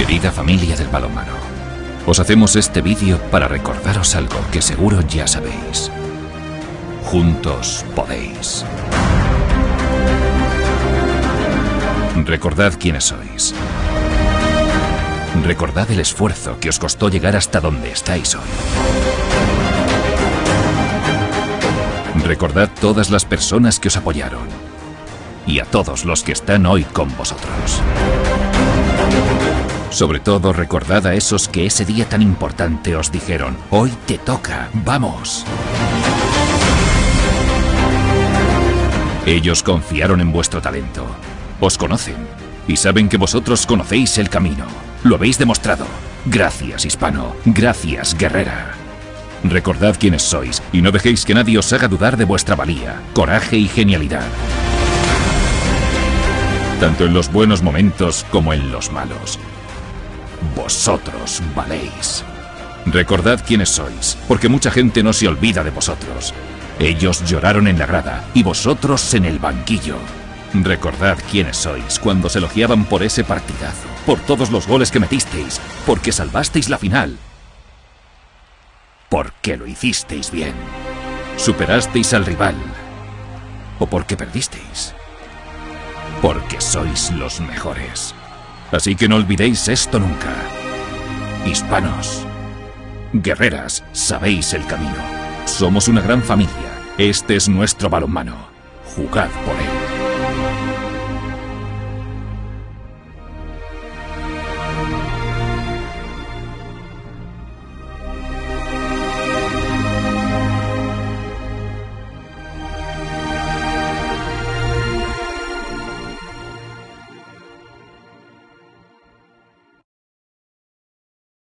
Querida familia del balonmano, os hacemos este vídeo para recordaros algo que seguro ya sabéis. Juntos podéis. Recordad quiénes sois. Recordad el esfuerzo que os costó llegar hasta donde estáis hoy. Recordad todas las personas que os apoyaron y a todos los que están hoy con vosotros. Sobre todo, recordad a esos que ese día tan importante os dijeron: hoy te toca, vamos. Ellos confiaron en vuestro talento, os conocen y saben que vosotros conocéis el camino. Lo habéis demostrado. Gracias, hispano. Gracias, guerrera. Recordad quiénes sois y no dejéis que nadie os haga dudar de vuestra valía, coraje y genialidad. Tanto en los buenos momentos como en los malos. Vosotros valéis. Recordad quiénes sois, porque mucha gente no se olvida de vosotros. Ellos lloraron en la grada y vosotros en el banquillo. Recordad quiénes sois cuando se elogiaban por ese partidazo, por todos los goles que metisteis, porque salvasteis la final. Porque lo hicisteis bien. Superasteis al rival. O porque perdisteis. Porque sois los mejores. Así que no olvidéis esto nunca. Hispanos, guerreras, sabéis el camino. Somos una gran familia. Este es nuestro balonmano. Jugad por él.